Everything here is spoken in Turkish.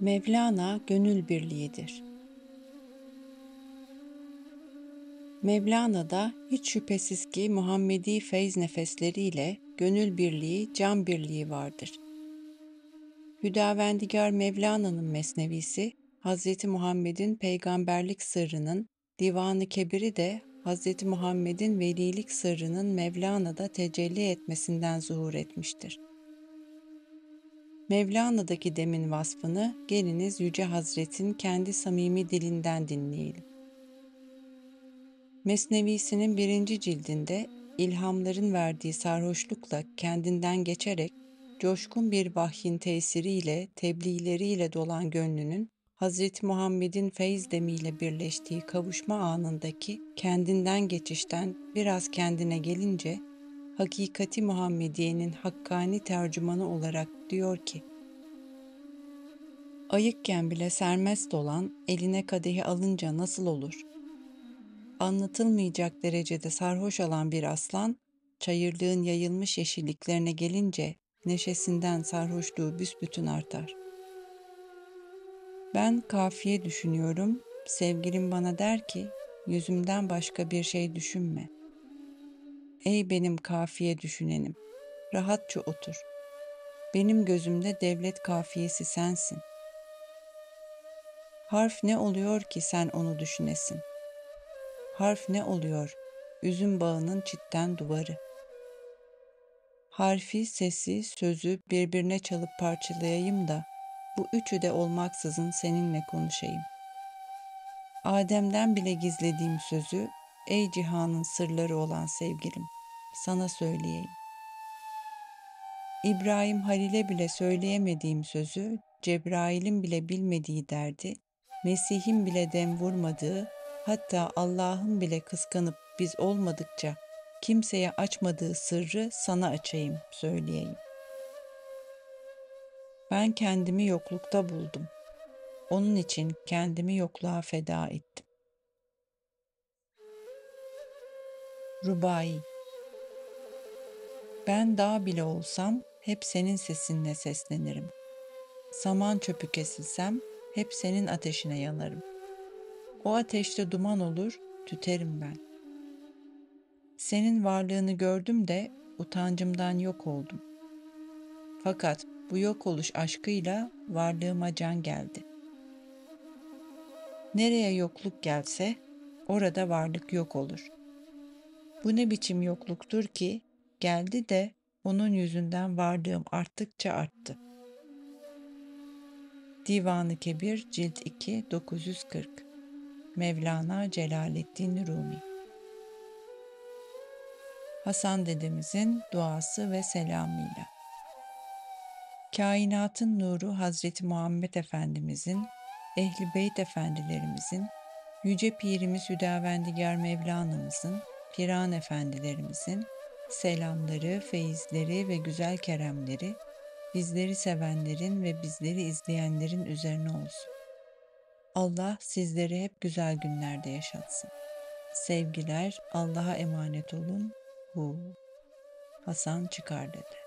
Mevlana gönül birliğidir. Mevlana'da hiç şüphesiz ki Muhammedi feyz nefesleriyle gönül birliği, can birliği vardır. Hüdavendigar Mevlana'nın mesnevisi, Hz. Muhammed'in peygamberlik sırrının, Divan-ı Kebir'i de Hz. Muhammed'in velilik sırrının Mevlana'da tecelli etmesinden zuhur etmiştir. Mevlana'daki demin vasfını geliniz Yüce Hazret'in kendi samimi dilinden dinleyelim. Mesnevisinin 1. cildinde ilhamların verdiği sarhoşlukla kendinden geçerek coşkun bir vahyin tesiriyle, tebliğleriyle dolan gönlünün Hz. Muhammed'in feyz demiyle birleştiği kavuşma anındaki kendinden geçişten biraz kendine gelince Hakikati Muhammediye'nin hakkani tercümanı olarak diyor ki: ayıkken bile sermest olan eline kadehi alınca nasıl olur? Anlatılmayacak derecede sarhoş olan bir aslan, çayırlığın yayılmış yeşilliklerine gelince neşesinden sarhoşluğu büsbütün artar. Ben kafiye düşünüyorum, sevgilim bana der ki, yüzümden başka bir şey düşünme. Ey benim kafiye düşünenim, rahatça otur. Benim gözümde devlet kafiyesi sensin. Harf ne oluyor ki sen onu düşünesin? Harf ne oluyor? Üzüm bağının çitten duvarı. Harfi, sesi, sözü birbirine çalıp parçalayayım da bu üçü de olmaksızın seninle konuşayım. Adem'den bile gizlediğim sözü, ey cihanın sırları olan sevgilim, sana söyleyeyim. İbrahim Halil'e bile söyleyemediğim sözü, Cebrail'in bile bilmediği derdi, Mesih'in bile dem vurmadığı, hatta Allah'ın bile kıskanıp biz olmadıkça kimseye açmadığı sırrı sana açayım, söyleyeyim. Ben kendimi yoklukta buldum. Onun için kendimi yokluğa feda ettim. Rubai. Ben dağ bile olsam hep senin sesinle seslenirim. Saman çöpü kesilsem hep senin ateşine yanarım. O ateşte duman olur, tüterim ben. Senin varlığını gördüm de utancımdan yok oldum. Fakat bu yok oluş aşkıyla varlığıma can geldi. Nereye yokluk gelse orada varlık yok olur. Bu ne biçim yokluktur ki geldi de onun yüzünden varlığım arttıkça arttı. Divan-ı Kebir Cilt 2 940 Mevlana Celaleddin Rumi. Hasan dedemizin duası ve selamıyla. Kainatın nuru Hazreti Muhammed Efendimizin, Ehl-i Beyt Efendilerimizin, Yüce Pirimiz Hüdavendigar Mevlana'mızın, Piran Efendilerimizin selamları, feyizleri ve güzel keremleri bizleri sevenlerin ve bizleri izleyenlerin üzerine olsun. Allah sizleri hep güzel günlerde yaşatsın. Sevgiler, Allah'a emanet olun. Hasan Çıkar dedi.